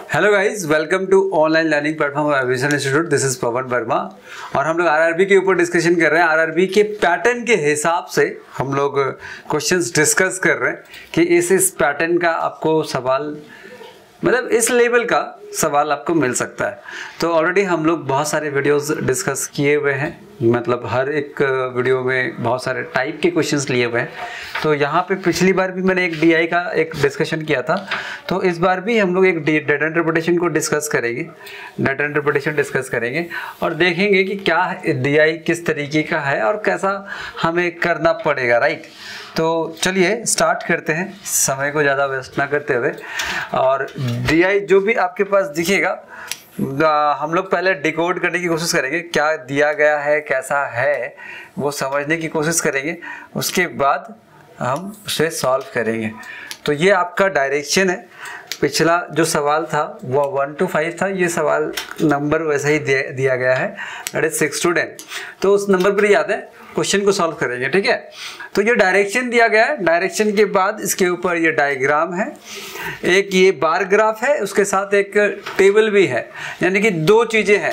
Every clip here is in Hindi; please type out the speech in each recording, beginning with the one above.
Hello guys, welcome to online learning platform Vision Institute. This is Pawan Verma और हम लोग आरआरबी के ऊपर डिस्कशन कर रहे हैं। आरआरबी के पैटर्न के हिसाब से हम लोग क्वेश्चंस डिस्कस कर रहे हैं कि इस पैटर्न का आपको सवाल, मतलब इस लेवल का सवाल आपको मिल सकता है। तो ऑलरेडी हम लोग बहुत सारे वीडियोस डिस्कस किए हुए हैं, मतलब हर एक वीडियो में बहुत सारे टाइप के क्वेश्चंस लिए हुए हैं। तो यहाँ पे पिछली बार भी मैंने एक डीआई का एक डिस्कशन किया था, तो इस बार भी हम लोग एक डेटा इंटरप्रिटेशन को डिस्कस करेंगे, डेटा इंटरप्रिटेशन डिस्कस करेंगे और देखेंगे कि क्या डीआई किस तरीके का है और कैसा हमें करना पड़ेगा, राइट। तो चलिए स्टार्ट करते हैं, समय को ज़्यादा वेस्ट ना करते हुए। और डीआई जो भी आपके पास दिखेगा, हम लोग पहले डिकोड करने की कोशिश करेंगे, क्या दिया गया है, कैसा है, वो समझने की कोशिश करेंगे। उसके बाद हम उसे सॉल्व करेंगे। तो ये आपका डायरेक्शन है। पिछला जो सवाल था वो 1 to 5 था, ये सवाल नंबर वैसे ही दिया गया है, दैट इज 6 to 10। तो उस नंबर पर याद है, क्वेश्चन को सॉल्व करेंगे, ठीक है। तो ये डायरेक्शन दिया गया है, डायरेक्शन के बाद इसके ऊपर ये डायग्राम है, एक ये बार ग्राफ है, उसके साथ एक टेबल भी है, यानी कि दो चीज़ें हैं।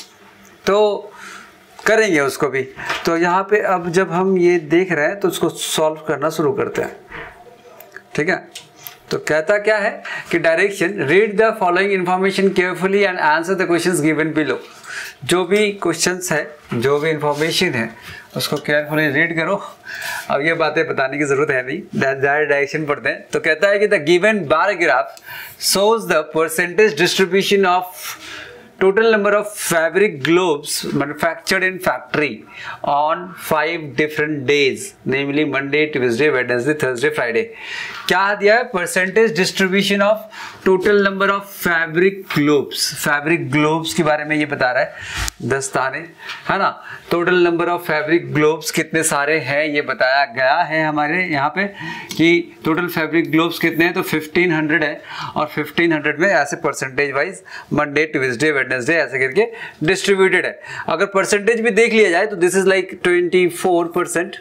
तो करेंगे उसको भी। तो यहाँ पे अब जब हम ये देख रहे हैं तो उसको सॉल्व करना शुरू करते हैं, ठीक है। तो कहता क्या है कि direction, read the following information carefully and answer the questions given below. जो भी क्वेश्चंस है, जो भी इंफॉर्मेशन है, उसको केयरफुली रीड करो। अब ये बातें बताने की जरूरत है नहीं, डायरेक्शन पढ़ते हैं। तो कहता है कि the given bar graph shows the percentage distribution of total number of fabric globes manufactured in factory on 5 different days, namely Monday, Tuesday, Wednesday, Thursday, Friday। क्या दिया है? Percentage distribution of total number of fabric gloves. Fabric gloves के बारे में ये बता रहा है, दस्ताने, है ना। Total number of fabric gloves कितने सारे हैं ये बताया गया है हमारे यहाँ पे कि टोटल फैब्रिक ग्लोब्स कितने हैं। तो 1500 है और 1500 में ऐसे percentage wise Monday, Tuesday, Wednesday ऐसे करके डिस्ट्रीब्यूटेड है। अगर परसेंटेज भी देख लिया जाए तो दिस इज लाइक 24%।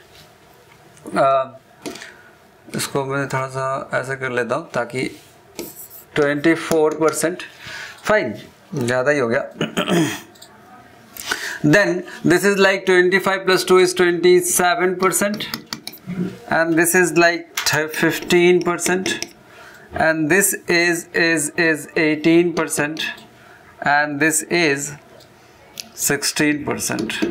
इसको मैं थोड़ा सा ऐसे कर लेता हूँ ताकि 24%, फाइन, ज़्यादा ही हो गया। Then this is like 25 plus 2 is 27%, and this is like 15%, and this is 18%, and this is 16%,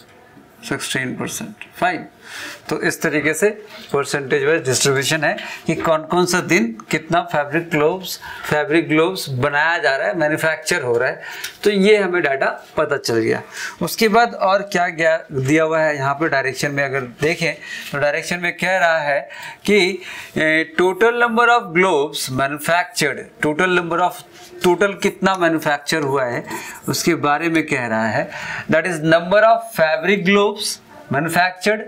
fine. तो इस तरीके से परसेंटेज वाइज डिस्ट्रीब्यूशन है कि कौन कौन सा दिन कितना फैब्रिक ग्लोव्स बनाया जा रहा है, मैन्युफैक्चर हो रहा है। तो ये हमें डाटा पता चल गया। उसके बाद और क्या दिया हुआ है यहाँ पे डायरेक्शन में, अगर देखें तो डायरेक्शन में कह रहा है कि total number of gloves manufactured, total कितना मैन्युफैक्चर हुआ है उसके बारे में कह रहा है। That is number of fabric gloves manufactured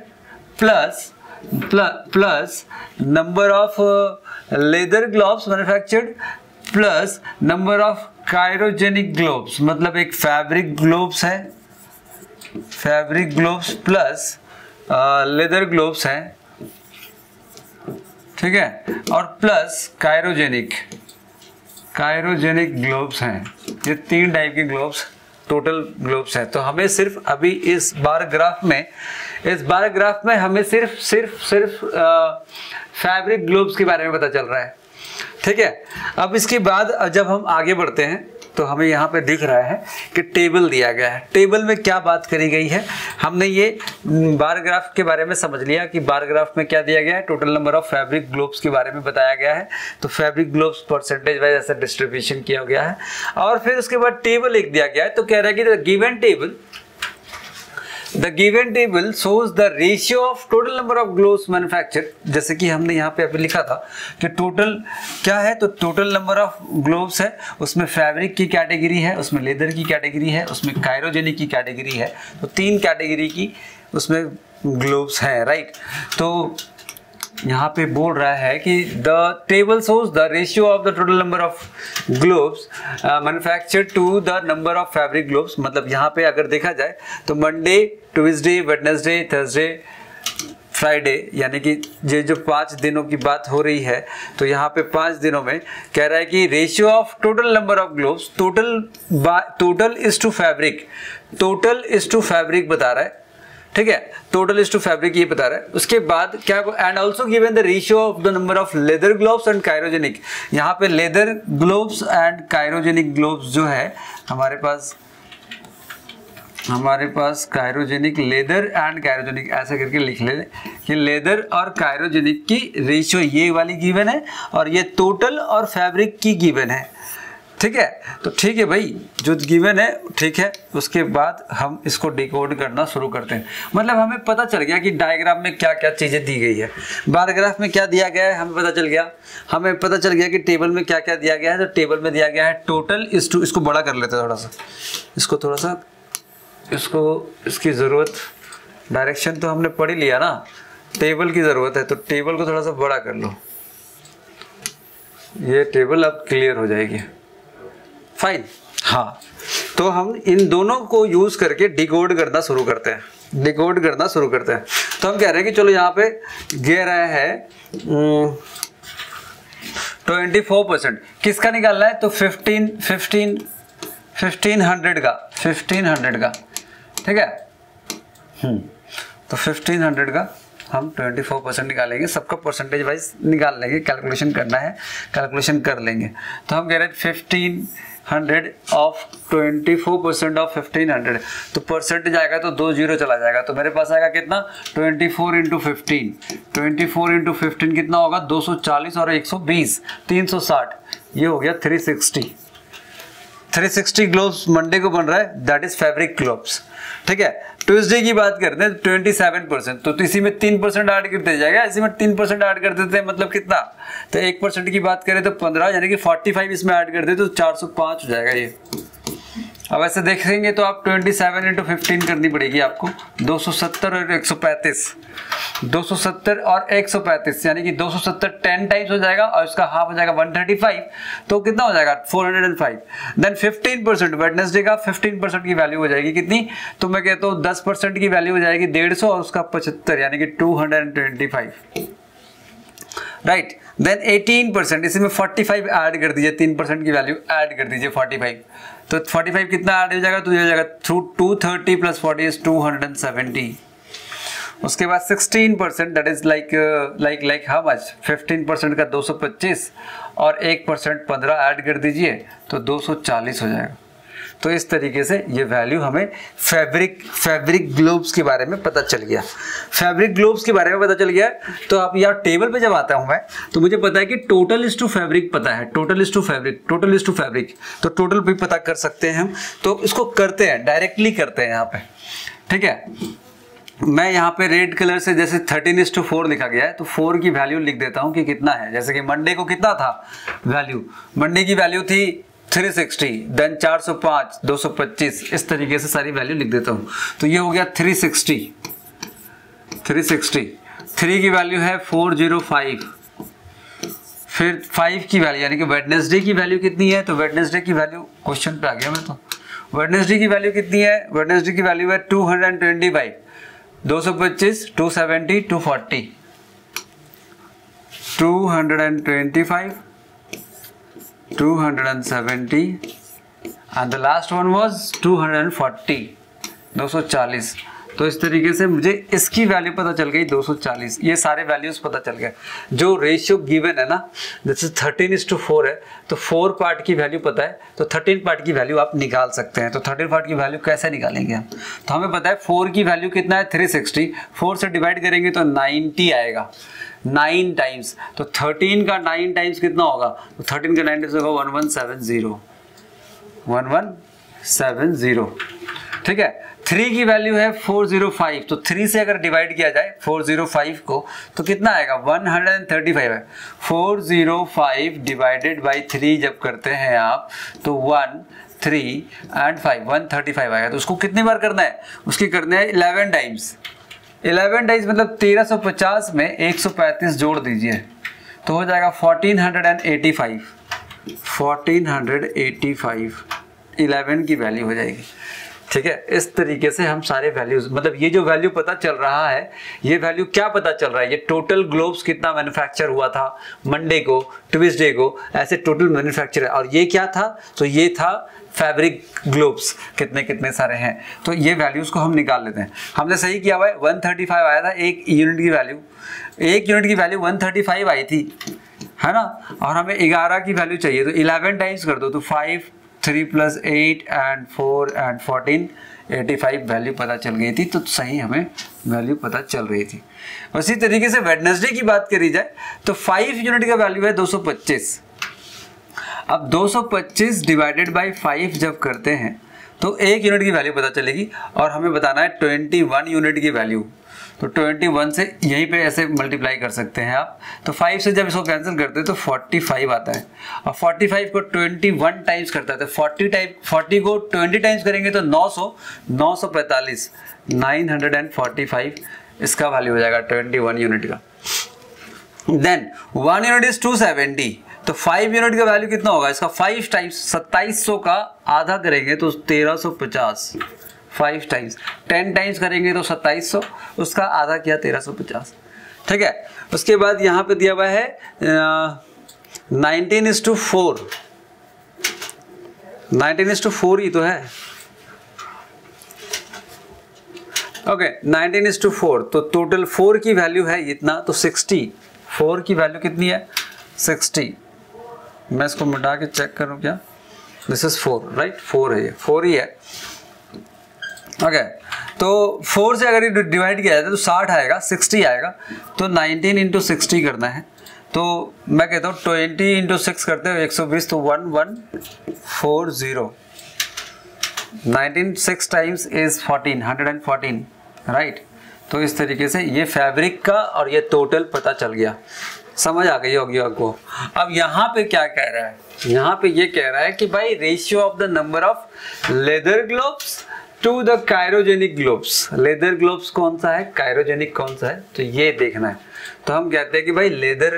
plus number of leather gloves manufactured plus number of cryogenic gloves. मतलब एक फैब्रिक ग्लोव्स है, fabric gloves plus leather gloves हैं, ठीक है, और प्लस कायरोजेनिक ग्लोव्स हैं। ये 3 टाइप के ग्लोव्स टोटल ग्लोव्स हैं। तो हमें सिर्फ अभी इस बार ग्राफ में हमें सिर्फ फैब्रिक ग्लोव्स के बारे में पता चल रहा है, ठीक है। अब इसके बाद जब हम आगे बढ़ते हैं तो हमें यहाँ पे दिख रहा है कि टेबल दिया गया है। टेबल में क्या बात करी गई है, हमने ये बार ग्राफ के बारे में समझ लिया कि बार ग्राफ में क्या दिया गया है, total number of fabric gloves के बारे में बताया गया है। तो फैब्रिक ग्लोव्स परसेंटेज वाइज ऐसा डिस्ट्रीब्यूशन किया गया है। और फिर उसके बाद टेबल एक दिया गया है। तो कह रहा है कि the given table shows the ratio of total number of gloves manufactured। जैसे कि हमने यहाँ पे अभी लिखा था कि टोटल क्या है, तो टोटल नंबर ऑफ ग्लोव्स है, उसमें फैब्रिक की कैटेगरी है, उसमें लेदर की कैटेगरी है, उसमें कायरोजेनिक की कैटेगरी है। तो 3 कैटेगरी की उसमें ग्लोव्स है, राइट। तो यहाँ पे बोल रहा है कि the table shows the ratio of the total number of gloves manufactured to the number of fabric gloves. मतलब यहाँ पे अगर देखा जाए तो Monday, Tuesday, Wednesday, Thursday, Friday, यानी कि ये जो 5 दिनों की बात हो रही है, तो यहाँ पे 5 दिनों में कह रहा है कि ratio of total number of gloves, total is to fabric, total is to fabric बता रहा है, ठीक है, टोटल इज टू फैब्रिक ये बता रहा है। उसके बाद क्या, and also given the ratio of the number of leather gloves and cryogenic. यहाँ पे leather gloves and cryogenic gloves जो है हमारे पास कायरोजेनिक, लेदर एंड कायरोजेनिक ऐसा करके लिख ले कि लेदर और कायरोजेनिक की रेशियो ये वाली गिवन है और ये टोटल और फैब्रिक की गिवन है, ठीक है। तो ठीक है भाई, जो गिवन है ठीक है, उसके बाद हम इसको डिकोड करना शुरू करते हैं। मतलब हमें पता चल गया कि डायग्राम में क्या क्या चीज़ें दी गई है, बार ग्राफ में क्या दिया गया है हमें पता चल गया, हमें पता चल गया कि टेबल में क्या क्या दिया गया है। तो टेबल में दिया गया है टोटल इज टू, इसको बड़ा कर लेते हैं थोड़ा सा, इसकी ज़रूरत, डायरेक्शन तो हमने पढ़ ही लिया ना, टेबल की ज़रूरत है, तो टेबल को थोड़ा सा बड़ा कर लो, ये टेबल अब क्लियर हो जाएगी, फाइन। हाँ, तो हम इन दोनों को यूज करके डिकोड करना शुरू करते हैं, तो हम कह रहे हैं कि चलो यहाँ पे दे रहा है 24%, किसका निकालना है, तो 1500 का, ठीक है। तो 1500 का हम 24% निकालेंगे, सबका परसेंटेज वाइज निकाल लेंगे, कैलकुलेशन करना है, कैलकुलेशन कर लेंगे। तो हम कह रहे हैं 1500 ऑफ 24% ऑफ 1500, तो परसेंटेज आएगा तो 2 जीरो चला जाएगा, तो मेरे पास आएगा कितना, 24 इंटू 15 कितना होगा, 240 और 120, 360, ये हो गया 360 ग्लोव्स मंडे को बन रहा है, दैट इज फैब्रिक ग्लोव्स, ठीक है। ट्यूसडे की बात करते हैं 27%, तो इसी में 3% ऐड करते जाएगा, इसी में 3% ऐड कर देते हैं, मतलब कितना, तो 1% की बात करें तो 15, यानी कि 45 इसमें ऐड कर दे तो 405 हो जाएगा ये। अब ऐसे देखेंगे तो आप 27 इंटू 15 करनी पड़ेगी आपको, 270 और 135, 270 और 135, यानी कि 270 10 टाइम्स हो जाएगा और इसका हाफ हो जाएगा 135, तो कितना हो जाएगा 405। देन 15% वेडनेसडे का 15% की वैल्यू हो जाएगी कितनी, तो मैं कहता हूँ 10% की वैल्यू हो जाएगी 150 और उसका 75, यानी कि 225, राइट। देन 18%, इसी में 45 ऐड कर दीजिए, 3% की वैल्यू ऐड कर दीजिए 45, तो 45 कितना ऐड हो जाएगा, तो ये हो जाएगा 230 प्लस 40 इज 270। उसके बाद 16%, that is like how much, 15% का 225 और 1% 15 ऐड कर दीजिए तो 240 हो जाएगा। तो इस तरीके से ये वैल्यू हमें फैब्रिक ग्लोब्स के बारे में पता चल गया, तो आप यार टेबल पे जब आता हूं मैं, तो मुझे पता है कि टोटल इज टू फैब्रिक पता है, टोटल इज टू फैब्रिक, तो टोटल भी पता कर सकते हैं हम। तो इसको करते हैं, डायरेक्टली करते हैं यहाँ पे, ठीक है। मैं यहाँ पे रेड कलर से जैसे 13:4 लिखा गया है, तो 4 की वैल्यू लिख देता हूँ कि कितना है। जैसे कि मंडे को कितना था वैल्यू, मंडे की वैल्यू थी 360, देन 405, 225, इस तरीके से सारी वैल्यू लिख देता हूँ। तो ये हो गया 360, 3 की वैल्यू है 405, फिर 5 की वैल्यू यानी कि वेडनेसडे की वैल्यू कितनी है, तो वेडनेसडे की वैल्यू क्वेश्चन पे आ गया मैं, तो वेडनेसडे की वैल्यू कितनी है, वेडनेसडे की वैल्यू है 225, 225, 270, 240, 225, 270 and the last one was 240, 240। तो इस तरीके से मुझे इसकी वैल्यू पता चल गई 240, ये सारे वैल्यूज पता चल गए। जो रेशियो गिवन है ना, जैसे 13:4 है, तो 4 पार्ट की वैल्यू पता है, तो 13 पार्ट की वैल्यू आप निकाल सकते हैं। तो 13 पार्ट की वैल्यू कैसे निकालेंगे हम, तो हमें पता है 4 की वैल्यू कितना है 360, 4 से डिवाइड करेंगे तो 90 आएगा, 9 टाइम्स, तो 13 का 9 टाइम्स कितना होगा, तो 13 का 9 टाइम्स होगा 1170, 1170, ठीक है। 3 की वैल्यू है 405, तो 3 से अगर डिवाइड किया जाए 405 को तो कितना आएगा 135 है। 405 डिवाइडेड बाई 3 जब करते हैं आप तो 1, 3 and 5, 135 आएगा। तो उसको कितनी बार करना है, उसकी करना है 11 टाइम्स, 11 टाइम्स मतलब 1350 में 135 जोड़ दीजिए तो हो जाएगा 1485, 11 की वैल्यू हो जाएगी। ठीक है, इस तरीके से हम सारे वैल्यूज, मतलब ये जो वैल्यू पता चल रहा है, ये वैल्यू क्या पता चल रहा है, ये टोटल ग्लोब्स कितना मैन्युफैक्चर हुआ था मंडे को, ट्यूसडे को, ऐसे टोटल मैन्युफैक्चर है। और ये क्या था, तो ये था फैब्रिक ग्लोब्स कितने कितने सारे हैं। तो ये वैल्यूज को हम निकाल लेते हैं। हमने सही किया हुआ है, 135 आया था एक यूनिट की वैल्यू, एक यूनिट की वैल्यू 135 आई थी, है ना। और हमें 11 की वैल्यू चाहिए, तो 11 टाइम्स कर दो, तो 5, 3 + 8 and 4 and 14, 85 वैल्यू पता चल गई थी। तो सही हमें वैल्यू पता चल रही थी। उसी तरीके से वेडनेसडे की बात करी जाए तो 5 यूनिट का वैल्यू है 225। अब 225 डिवाइडेड बाई 5 जब करते हैं तो 1 यूनिट की वैल्यू पता चलेगी, और हमें बताना है 21 यूनिट की वैल्यू। तो 21 से यहीं पे ऐसे मल्टीप्लाई कर सकते हैं आप। तो 5 से जब इसको कैंसिल करते हैं तो 45 आता है, और 45 को 21 टाइम्स करता है, तो 40 को 20 टाइम्स करेंगे तो 945 945 इसका वैल्यू हो जाएगा 21 यूनिट का। देन 1 यूनिट इज 270, तो 5 यूनिट का वैल्यू कितना होगा इसका, 5 टाइम्स 2700 का आधा करेंगे तो 1350, 5 टाइम्स 10 टाइम्स करेंगे तो 2700, उसका आधा किया 1350। ठीक है, उसके बाद यहाँ पे दिया हुआ है 19:4, 19:4 ही तो है। ओके, 19:4, तो टोटल 4 की वैल्यू है इतना, तो 60, 4 की वैल्यू कितनी है 60। मैं इसको मिटा के चेक करूं क्या, दिस इज 4 राइट, 4 है ये, 4 ही है। ओके, तो 4 से अगर डिवाइड किया जाए तो 60 आएगा, 60 आएगा, तो 19 × 60 करना है। तो मैं कहता हूँ 20 × 6 करते हो 120, तो 1140, 19 6 टाइम्स इज 14, 114 राइट। तो इस तरीके से ये फैब्रिक का और ये टोटल पता चल गया, समझ आ गई होगी आपको। अब यहाँ पे क्या कह रहा है, यहाँ पे ये कह रहा है कि भाई ratio of the number of leather gloves to the cryogenic gloves. Leather gloves कौन सा है, कायरोजेनिक कौन सा है, तो ये देखना है। तो हम कहते हैं कि भाई लेदर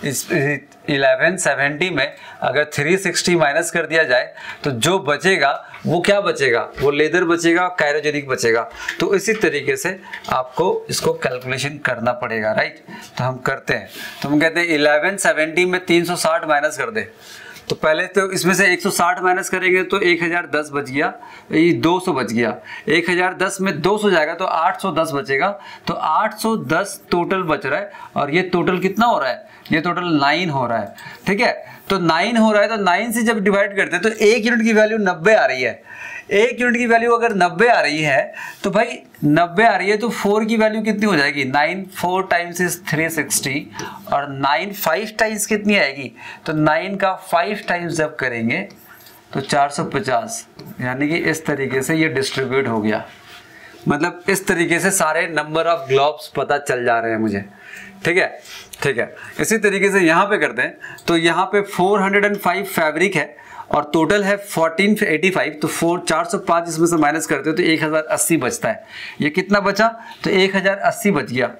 1170 में अगर 360 माइनस कर दिया जाए तो जो बचेगा वो क्या बचेगा, वो लेदर बचेगा, कायरोजेनिक बचेगा। तो इसी तरीके से आपको इसको कैलकुलेशन करना पड़ेगा राइट। तो हम करते हैं, तो हम कहते हैं 1170 में 360 माइनस कर दे, तो पहले तो इसमें से 160 माइनस करेंगे तो 1010 बच गया, ये 200 बच गया, 1010 में 200 जाएगा तो 810 बचेगा। तो 810 टोटल बच रहा है, और ये टोटल कितना हो रहा है, ये टोटल 9 हो रहा है। ठीक है, तो 9 हो रहा है, तो 9 से जब डिवाइड करते हैं तो 1 यूनिट की वैल्यू 90 आ रही है। 1 यूनिट की वैल्यू अगर 90 आ रही है तो भाई 90 आ रही है, तो 4 की वैल्यू कितनी हो जाएगी, 9 4 टाइम्स इज 360, और 9 5 टाइम्स कितनी आएगी, तो 9 का 5 टाइम्स जब करेंगे तो 450, यानी कि इस तरीके से ये डिस्ट्रीब्यूट हो गया। मतलब इस तरीके से सारे नंबर ऑफ ग्लोब्स पता चल जा रहे हैं मुझे। ठीक है, ठीक है, इसी तरीके से यहाँ पे करते हैं, तो यहाँ पे 405 फैब्रिक है और टोटल है 1485, तो 405 इसमें से माइनस करते हो तो 1080 बचता है। ये कितना बचा, तो 1080 बच गया,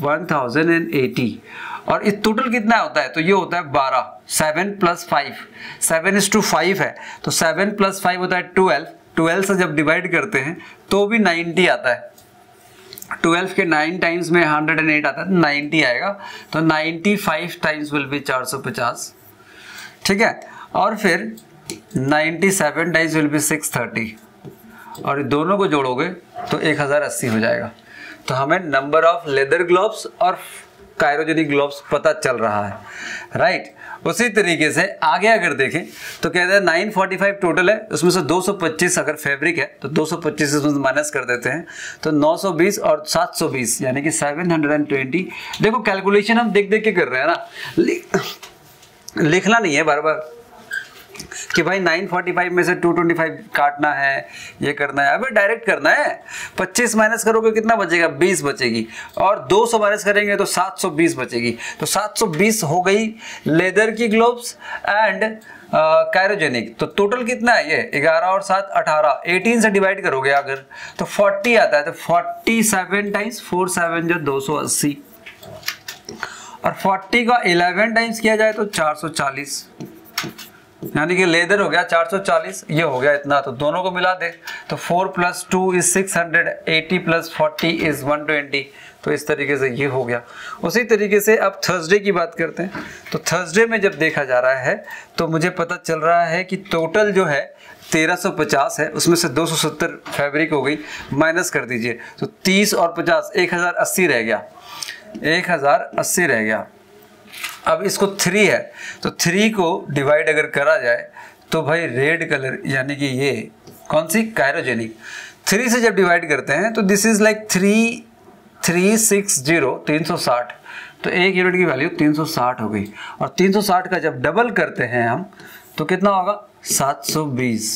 1080। और इस टोटल कितना होता है, तो ये होता है 12, 7 + 5, 7:5 है, तो 7 + 5 होता है 12, 12 से जब डिवाइड करते हैं तो भी 90 आता है। 12 के 9 टाइम्स में 108 आता है, 90 आएगा, तो 95 टाइम्स विल बी 450। ठीक है, और फिर 97 टाइम्स विल बी 630, और दोनों को जोड़ोगे तो 1080 हो जाएगा। तो हमें नंबर ऑफ लेदर ग्लोब्स और कायरोजेनिक ग्लोब्स पता चल रहा है राइट। उसी तरीके से आगे अगर देखें तो कहते हैं 945 टोटल है, उसमें से 225 अगर फैब्रिक है तो 225 इसमें से माइनस कर देते हैं, तो 920 और 720 यानी कि 720। देखो कैलकुलेशन हम देख देख के कर रहे हैं ना, लिखना नहीं है बार बार कि भाई 945 में से 225 काटना है, ये करना है, अबे डायरेक्ट करना है। 25 माइनस करोगे कितना बचेगा, 20 बचेगी, और 200 माइनस करेंगे तो 720 बचेगी। तो 720 हो गई लेदर की ग्लोब्स एंड कायरोजेनिक। तो टोटल कितना है ये, 11 और 7 18, 18 से डिवाइड करोगे अगर तो 40 आता है, तो 47 टाइम्स 4 7 जो 280, और 40 का 11 टाइम्स किया जाए तो 440, यानी कि लेदर हो गया 440, ये हो गया इतना, तो दोनों को मिला दे तो 4 + 2 = 600, 80 + 40 = 120। तो इस तरीके से ये हो गया। उसी तरीके से अब थर्सडे की बात करते हैं। तो थर्सडे में जब देखा जा रहा है तो मुझे पता चल रहा है कि टोटल जो है 1350 है, उसमें से 270 फैब्रिक हो गई, माइनस कर दीजिए तो 30 और 50 1080 रह गया, 1080 रह गया। अब इसको 3 है तो 3 को डिवाइड अगर करा जाए तो भाई रेड कलर यानी कि ये कौन सी कायरोजेनिक 3 से जब डिवाइड करते हैं तो दिस इज लाइक 360 तो 1 यूनिट की वैल्यू 360 हो गई। और 360 का जब डबल करते हैं हम तो कितना होगा 720।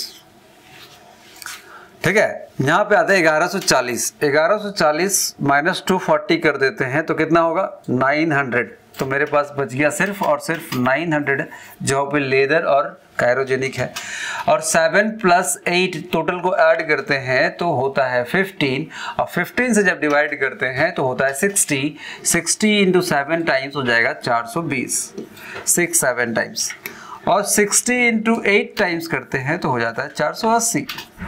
ठीक है, यहाँ पे आता है 1140, 1140 - 240 कर देते हैं तो कितना होगा 900। तो मेरे पास बच गया सिर्फ और सिर्फ 900 जो पे लेदर और कायरोजेनिक है। और 7 + 8 टोटल को ऐड करते हैं तो होता है 15, और 15 से जब डिवाइड करते हैं तो होता है 60, 60 × 7 टाइम्स हो जाएगा 420, 6-7 टाइम्स, और 60 × 8 टाइम्स करते हैं तो हो जाता है 480,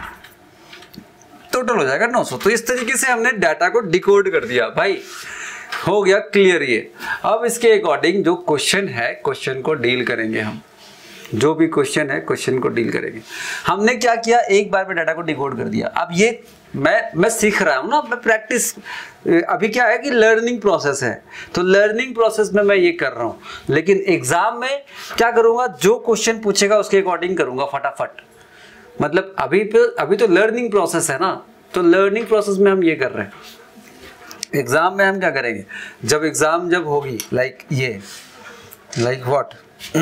टोटल हो जाएगा 900। तो इस तरीके से हमने डाटा को डिकोड कर दिया भाई, हो गया क्लियर ये। अब इसके अकॉर्डिंग जो क्वेश्चन है, क्वेश्चन को डील करेंगे हम, जो भी क्वेश्चन है क्वेश्चन को डील करेंगे। हमने क्या किया, एक बार में डाटा को डिकोड कर दिया। अब ये मैं सीख रहा हूँ ना, मैं प्रैक्टिस, अभी क्या है कि लर्निंग प्रोसेस है, तो लर्निंग प्रोसेस में मैं ये कर रहा हूँ। लेकिन एग्जाम में क्या करूँगा, जो क्वेश्चन पूछेगा उसके अकॉर्डिंग करूँगा फटाफट। मतलब अभी तो लर्निंग प्रोसेस है ना, तो लर्निंग प्रोसेस में हम ये कर रहे हैं। एग्जाम में हम क्या करेंगे, जब एग्जाम जब होगी लाइक व्हाट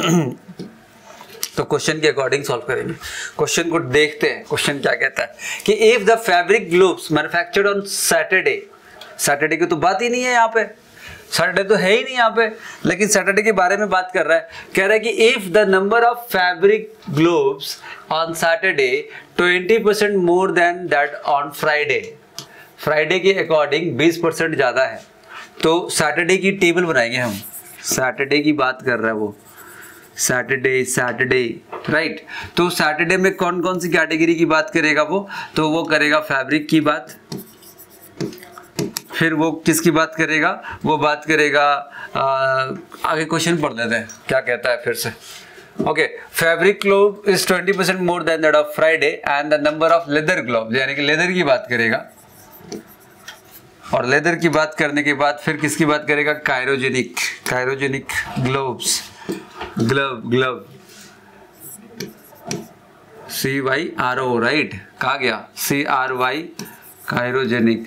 तो क्वेश्चन के अकॉर्डिंग सॉल्व करेंगे। क्वेश्चन को देखते हैं, क्वेश्चन क्या कहता है कि if the fabric gloves manufactured on Saturday, Saturday की तो बात ही नहीं है यहाँ पे, सैटरडे तो है ही नहीं यहाँ पे, लेकिन सैटरडे के बारे में बात कर रहा है। कह रहा है कि if the number of fabric gloves on Saturday 20% more than that on Friday, Friday के अकॉर्डिंग 20% ज़्यादा है, तो सैटरडे की टेबल बनाएंगे हम। सैटरडे की बात कर रहा है वो, सैटरडे राइट। तो सैटरडे में कौन कौन सी कैटेगरी की बात करेगा वो, तो वो करेगा फैब्रिक की बात, फिर वो किसकी बात करेगा, वो बात करेगा आगे क्वेश्चन पढ़ लेते हैं क्या कहता है फिर से। Okay, fabric glove is 20% more than that of Friday and the number of leather glove, यानी कि लेदर की बात करेगा। और लेदर की बात करने के बाद फिर किसकी बात करेगा, cryogenic gloves, glove CYRO right, कहा गया CRY, कायरोजेनिक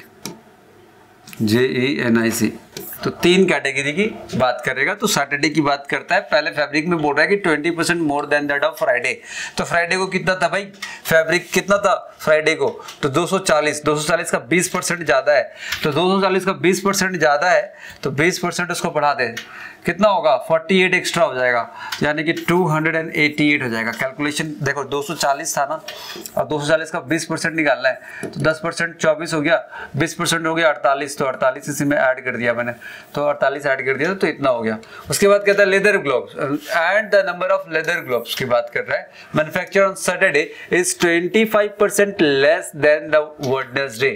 JENIC। तो 3 कैटेगरी की बात करेगा। तो सैटरडे की बात करता है, पहले फैब्रिक में बोल रहा है कि 20% more than that of Friday. तो फ्राइडे को कितना था भाई, फैब्रिक कितना था फ्राइडे को, तो 240 का 20% ज़्यादा है, तो 240 का 20% ज़्यादा है तो 20% उसको बढ़ा दे, कितना होगा 48 एक्स्ट्रा हो जाएगा, यानी कि 288 हो जाएगा। कैलकुलेशन देखो 240 था ना, और 240 का 20% निकालना है, तो 10% 24 हो गया, 20% हो गया 48, तो 48 इसी में ऐड कर दिया मैंने, तो 48 ऐड कर दिया तो इतना हो गया। उसके बाद कहता है leather gloves and the number of leather gloves की बात कर रहा है। Manufacture on Saturday is 25% less than the Wednesday,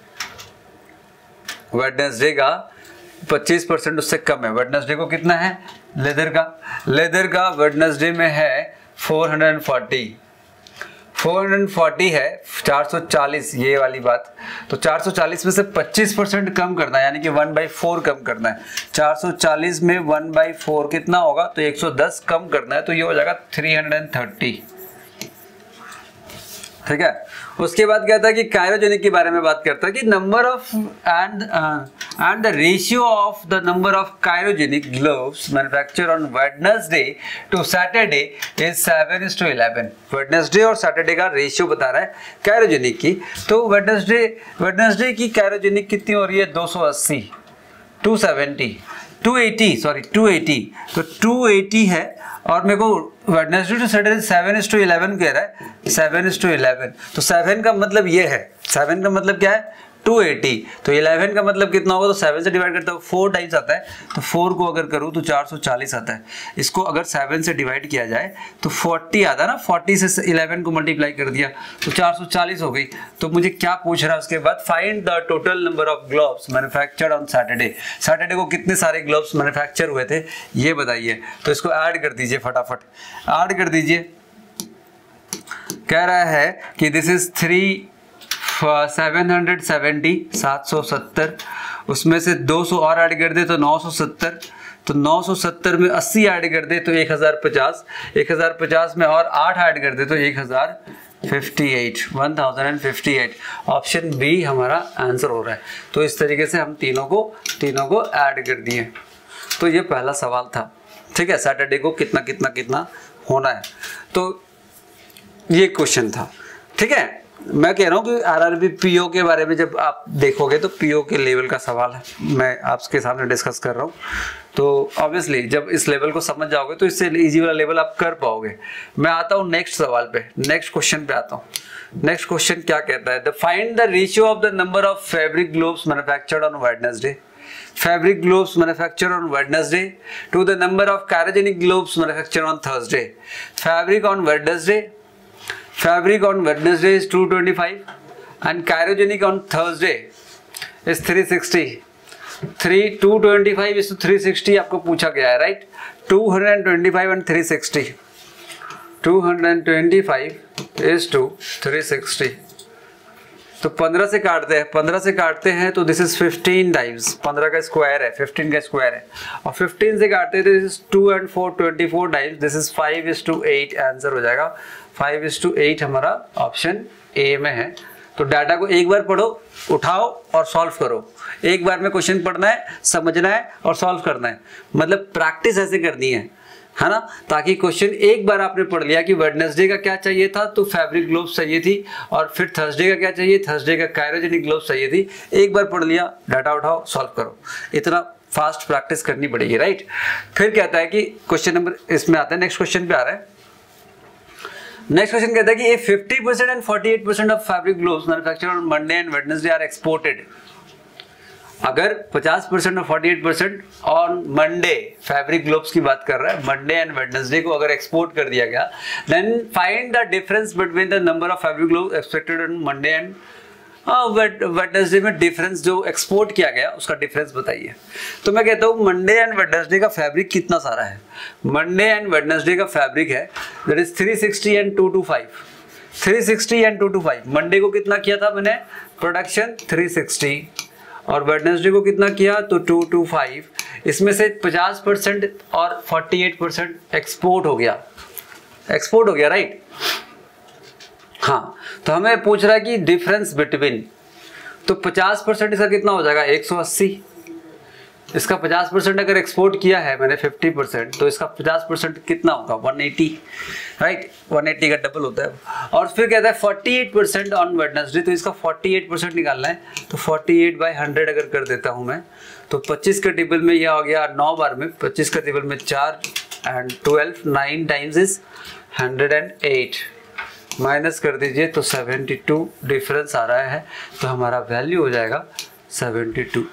Wednesday का 25% उससे कम है। वेडनेसडे को कितना है लेदर का वेडनेसडे में है 440 है, 440 ये वाली बात, तो 440 में से 25% कम करना है, यानी कि 1/4 कम करना है। 440 में 1/4 कितना होगा, तो 110 कम करना है, तो ये हो जाएगा 330। ठीक है, उसके बाद कहता है कि कायरोजेनिक के बारे में बात करता है कि number of and the ratio of the number of cryogenic gloves manufacture on Wednesday to Saturday is 7:11। Wednesday और सैटरडे का रेशियो बता रहा है कायरोजेनिक की। तो वेडनेसडे की कायरोजेनिक कितनी हो रही है, 280, 280 तो 280 है, और मेरे को वेडनेसडे टू सैटरडे 7:11 कह रहा है, 7:11। तो 7 का मतलब ये है, 7 का मतलब क्या है, 280, तो 11 का मतलब कितना होगा, तो 7 से डिवाइड करता हूँ 4 टाइम्स आता है, तो 4 को अगर करूँ तो 440 आता है। इसको अगर 7 से डिवाइड किया जाए तो 40 आता है ना, 40 से 11 को मल्टीप्लाई कर दिया तो 440 हो गई। तो मुझे क्या पूछ रहा है उसके बाद, find the total number of gloves manufactured on Saturday. Saturday को कितने सारे ग्लोव्स मैन्युफैक्चर हुए थे ये बताइए। तो इसको ऐड कर दीजिए, फटाफट ऐड कर दीजिए। कह रहा है कि दिस इज 770, उसमें से 200 और ऐड कर दे तो 970, तो 970 में 80 ऐड कर दे तो 1050, 1050 में और 8 ऐड कर दे तो 1058। ऑप्शन बी हमारा आंसर हो रहा है। तो इस तरीके से हम तीनों को ऐड कर दिए। तो ये पहला सवाल था, ठीक है, सैटरडे को कितना कितना कितना होना है, तो ये क्वेश्चन था, ठीक है। मैं कह रहा हूँ कि आरआरबी पीओ के बारे में जब आप देखोगे तो पीओ के लेवल का सवाल है, मैं आपके सामने डिस्कस कर रहा हूँ। तो ऑब्वियसली जब इस लेवल को समझ जाओगे तो इससे इजी वाला लेवल आप कर पाओगे। मैं आता हूँ नेक्स्ट सवाल पे, नेक्स्ट क्वेश्चन पे आता हूँ। नेक्स्ट क्वेश्चन क्या कहता है, find the ratio of the number of fabric gloves manufactured on Wednesday. Fabric gloves manufactured on Wednesday to the number of cryogenic gloves manufactured on Thursday. Fabric on Wednesday is 225 and cryogenic on Thursday is 360. 225 is to 360 आपको पूछा गया है, राइट। 225 and 360. 225 is to 360. तो 15 से काटते हैं, 15 से काटते हैं तो दिस इज 15 टाइम्स, 15 का स्क्वायर है, 15 का स्क्वायर है, और 15 से काटते हैं तो this is 2 and 4 24 times, this is 5:8 answer हो जाएगा। 5:8 हमारा ऑप्शन ए में है। तो डाटा को एक बार पढ़ो, उठाओ और सॉल्व करो। एक बार में क्वेश्चन पढ़ना है, समझना है और सॉल्व करना है, मतलब प्रैक्टिस ऐसे करनी है ना, ताकि क्वेश्चन एक बार आपने पढ़ लिया कि वेडनेसडे का क्या चाहिए था तो फैब्रिक ग्लोव्स चाहिए थी, और फिर थर्सडे का क्या चाहिए, थर्सडे का क्रायोजेनिक ग्लोव्स चाहिए थी। एक बार पढ़ लिया, डाटा उठाओ, सॉल्व करो, इतना फास्ट प्रैक्टिस करनी पड़ेगी, राइट। फिर कहता है कि क्वेश्चन नंबर इसमें आता है, नेक्स्ट क्वेश्चन पे आ रहा है। नेक्स्ट क्वेश्चन कहता है कि 50% and 48% of fabric gloves manufactured on Monday and Wednesday are exported. अगर 50% और 48% ऑन मंडे फैब्रिक ग्लोव्स की बात कर रहा है, मंडे एंड वेडनेसडे को अगर एक्सपोर्ट कर दिया गया, then find the difference between the number of fabric gloves expected on Monday and Wednesday में डिफरेंस जो एक्सपोर्ट किया गया उसका डिफरेंस बताइए। तो मैं कहता हूँ मंडे एंड वेडनेसडे का फैब्रिक कितना सारा है। मंडे एंड वेडनेसडे का फैब्रिक है that is 360 and 225। 360 and 225। Monday को कितना किया था मैंने प्रोडक्शन 360, और वेडनेसडे को कितना किया तो 225। इसमें से 50% और 48% एक्सपोर्ट हो गया, राइट। हाँ, तो हमें पूछ रहा है कि डिफरेंस बिटवीन, तो 50% इसका कितना हो जाएगा 180। इसका 50% अगर एक्सपोर्ट किया है मैंने 50%, तो इसका 50% कितना होगा 180, राइट। 180 का डबल होता है। और फिर कहता है 48% ऑन वेडनेसडे, तो इसका 48% निकालना है, तो 48/100 अगर कर देता हूं मैं, तो 25 के टेबल में यह हो गया 9 बार में, 25 के टेबल में 4 एंड 12, 9 टाइम्स इज 108। माइनस कर दीजिए तो 72 डिफरेंस आ रहा है, तो हमारा वैल्यू हो जाएगा 72।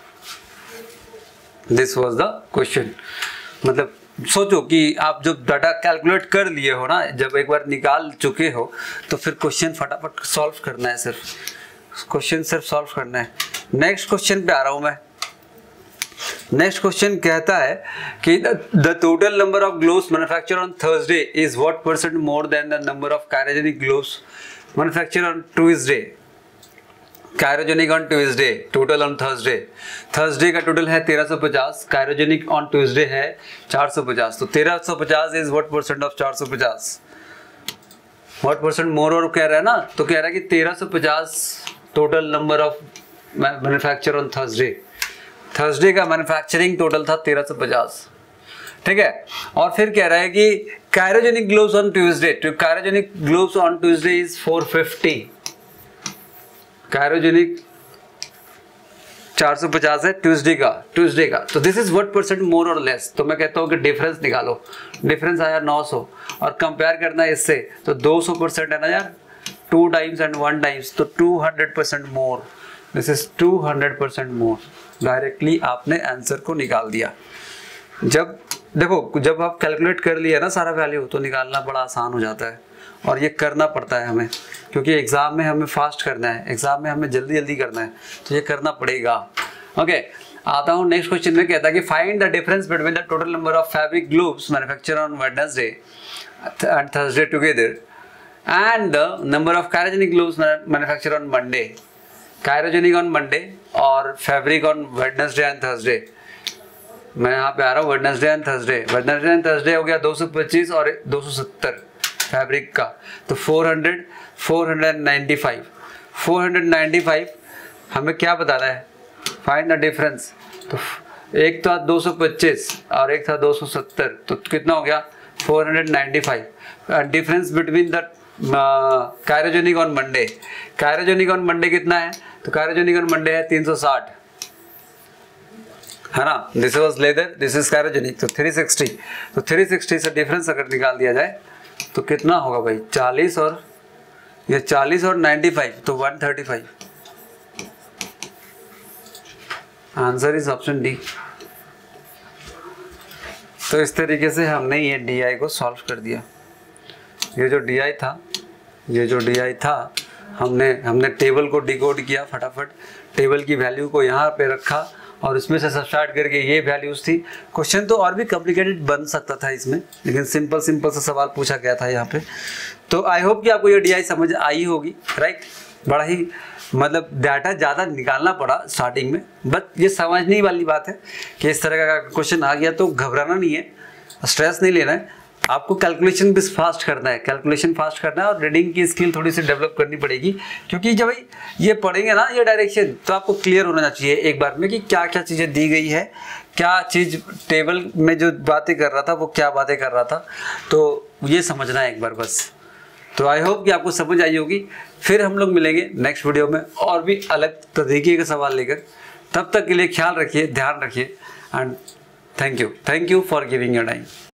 This was the question. मतलब सोचो कि आप जब डाटा कैलकुलेट कर लिए हो ना, जब एक बार निकाल चुके हो, तो फिर क्वेश्चन फटाफट सॉल्व करना है, सिर्फ क्वेश्चन सिर्फ सॉल्व करना है। नेक्स्ट क्वेश्चन पे आ रहा हूं मैं। नेक्स्ट क्वेश्चन कहता है कि the total number of gloves manufactured on Thursday is what percent more than the number of cryogenic gloves manufactured on Tuesday. Cryogenic on Tuesday, total on Thursday. Thursday का टोटल है 1350, क्रायोजेनिक ऑन ट्यूसडे है 450। तो 1350 is what percent of 450, what percent more, और कह रहा है ना, तो कह रहा है कि 1350 total number of manufacture on Thursday. Thursday का मैन्युफैक्चरिंग टोटल था 1350, ठीक है। और फिर कह रहा है कि cryogenic gloves on Tuesday, cryogenic gloves on Tuesday is 450। Cryogenic 450 है ट्यूसडे का। तो this is what percent more और लेस। तो मैं कहता हूँ कि डिफरेंस निकालो। डिफरेंस आया 900, और कंपेयर करना है इससे, तो 200% है ना यार, 2 टाइम्स एंड 1 टाइम्स, तो 200% more. This is 200% more. Directly आपने आंसर को निकाल दिया। जब देखो, जब आप कैलकुलेट कर लिया ना सारा वैल्यू, तो निकालना बड़ा आसान हो जाता है। और ये करना पड़ता है हमें, क्योंकि एग्जाम में हमें फास्ट करना है, एग्जाम में हमें जल्दी जल्दी करना है, तो ये करना पड़ेगा। ओके, आता हूँ नेक्स्ट क्वेश्चन में। कहता है कि find the difference between the total number of fabric gloves manufacture on Wednesday and Thursday together and the number of cryogenic gloves manufacture on Monday. Cryogenic on Monday और fabric on Wednesday and Thursday. मैं यहाँ पे आ रहा हूँ Wednesday and Thursday. Wednesday and Thursday हो गया 225 और 270 फैब्रिक का, तो 400 495 495 हमें क्या बताना है, फाइंड द डिफरेंस। तो एक था 225 और एक था 270, तो कितना हो गया 495। Difference between the cryogenic on Monday. Cryogenic on Monday कितना है, तो कायरोजेनिक ऑन मंडे है 360, है ना। This was leather, this is cryogenic, तो 360। तो 360 से डिफरेंस अगर निकाल दिया जाए तो कितना होगा भाई, 40 और ये 40 और 95, तो 135। Answer is option D. तो इस तरीके से हमने ये डी को सॉल्व कर दिया। ये जो डी था, हमने टेबल को डिकोड किया फटाफट, टेबल की वैल्यू को यहाँ पे रखा और उसमें से सब्सट्रैक्ट करके ये वैल्यूज थी। क्वेश्चन तो और भी कॉम्प्लिकेटेड बन सकता था इसमें, लेकिन सिंपल सा सवाल पूछा गया था यहाँ पे। तो आई होप कि आपको ये डी समझ आई होगी, राइट। बड़ा ही मतलब डाटा ज़्यादा निकालना पड़ा स्टार्टिंग में, बट ये समझने वाली बात है कि इस तरह का क्वेश्चन आ गया तो घबराना नहीं है, स्ट्रेस नहीं लेना है। आपको कैलकुलेशन भी फास्ट करना है, और रीडिंग की स्किल थोड़ी सी डेवलप करनी पड़ेगी, क्योंकि जब ये पढ़ेंगे ना ये डायरेक्शन, तो आपको क्लियर होना चाहिए एक बार में कि क्या क्या चीज़ें दी गई है, क्या चीज़ टेबल में जो बातें कर रहा था वो क्या बातें कर रहा था, तो ये समझना है एक बार बस। तो आई होप कि आपको समझ आई होगी। फिर हम लोग मिलेंगे नेक्स्ट वीडियो में और भी अलग तरीके का सवाल लेकर। तब तक के लिए ख्याल रखिए, ध्यान रखिए, and thank you for giving your time.